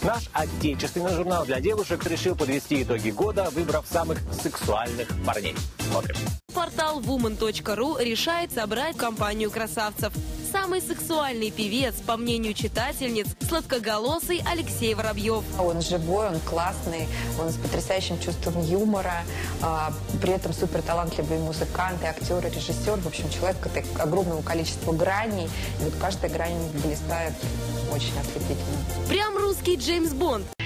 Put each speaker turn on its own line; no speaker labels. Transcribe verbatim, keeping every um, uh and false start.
Наш отечественный журнал для девушек решил подвести итоги года, выбрав самых сексуальных парней. Смотрим.
Портал вумен точка ру решает собрать компанию красавцев. Самый сексуальный певец, по мнению читательниц, сладкоголосый Алексей Воробьев.
Он живой, он классный, он с потрясающим чувством юмора, а, при этом супер талантливый музыкант, и актер, и режиссер. В общем, человек с огромного количества граней, и вот каждая грань блистает очень ослепительно.
Прям русский Джеймс Бонд.